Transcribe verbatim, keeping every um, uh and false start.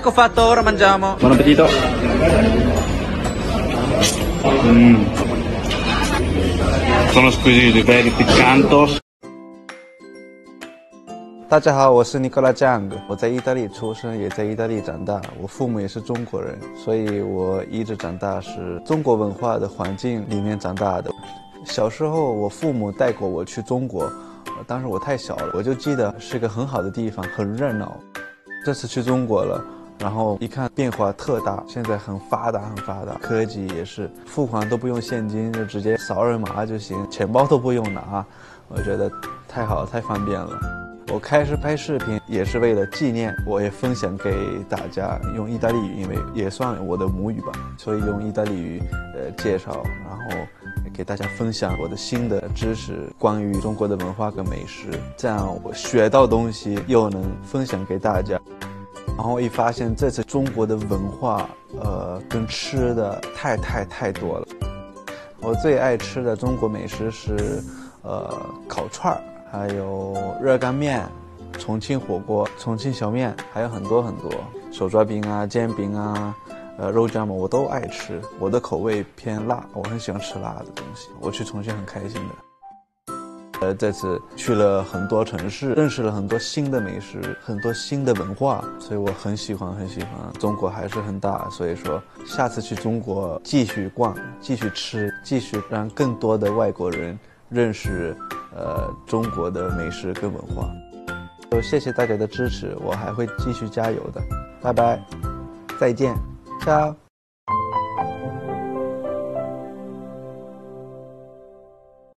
ecco fatto, ora mangiamo. Buon appetito. Mm. Sono squisiti, belli, piccantos。 大家好，我是尼古拉酱，我在意大利出生，也在意大利长大。我父母也是中国人，所以我一直长大是中国文化的环境里面长大的。小时候我父母带过我去中国，当时我太小了，我就记得是个很好的地方，很热闹。这次去中国了，然后一看变化特大，现在很发达很发达，科技也是付款都不用现金，就直接扫二维码就行，钱包都不用拿，我觉得太好太方便了。我开始拍视频也是为了纪念，我也分享给大家，用意大利语，因为也算我的母语吧，所以用意大利语呃介绍，然后给大家分享我的新的知识，关于中国的文化跟美食，这样我学到东西又能分享给大家。然后一发现这次中国的文化，呃，跟吃的太太太多了。我最爱吃的中国美食是，呃，烤串儿。还有热干面、重庆火锅、重庆小面，还有很多很多手抓饼啊、煎饼啊、呃肉夹馍，我都爱吃。我的口味偏辣，我很喜欢吃辣的东西。我去重庆很开心的。呃，这次去了很多城市，认识了很多新的美食，很多新的文化，所以我很喜欢很喜欢。中国还是很大，所以说下次去中国继续逛、继续吃、继续让更多的外国人认识呃中国的美食跟文化。就谢谢大家的支持，我还会继续加油的。拜拜，再见，ciao。